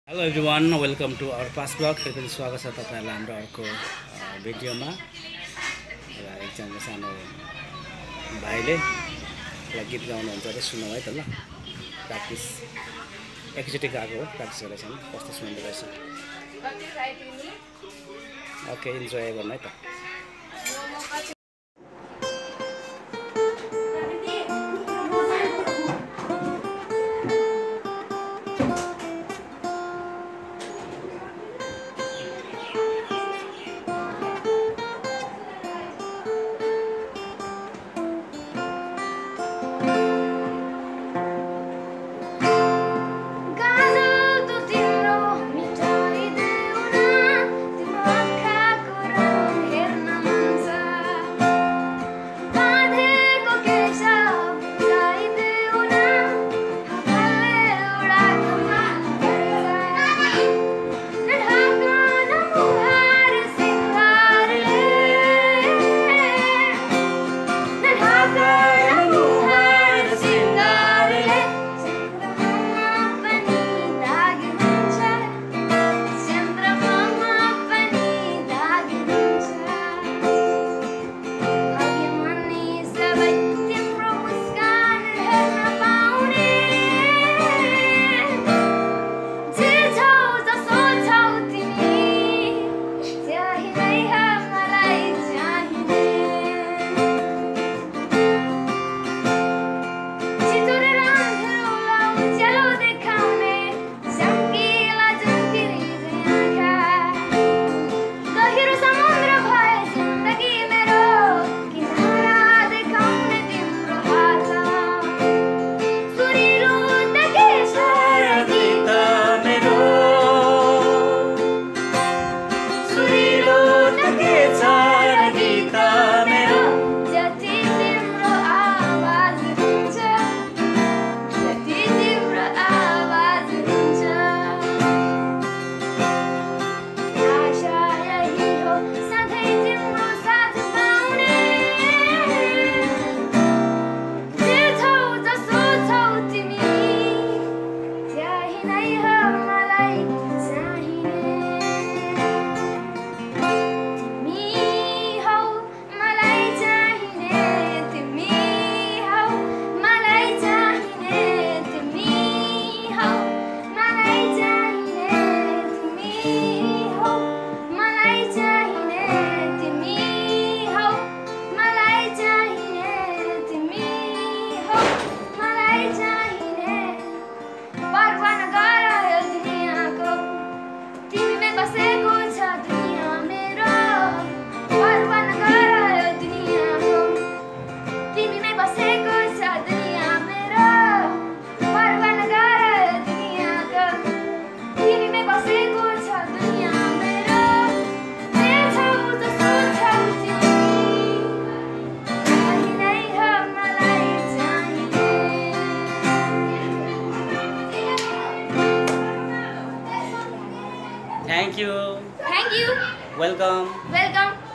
Hello everyone, welcome to our pass blog. फेरि पनि स्वागत छ तपाईँहरूलाई हाम्रो अर्को भिडियोमा। र एकजना सानो भाइले गीत गाउनुहुन्छ अरे, सुनौ है त ल। प्र्याक्टिस एकैचोटि गएको हो, प्र्याक्टिस गरेको छैन, कस्तो सुन्दै रहेछ। ओके, इन्जोय गर्नु है त। Thank you. Thank you. Welcome. Welcome.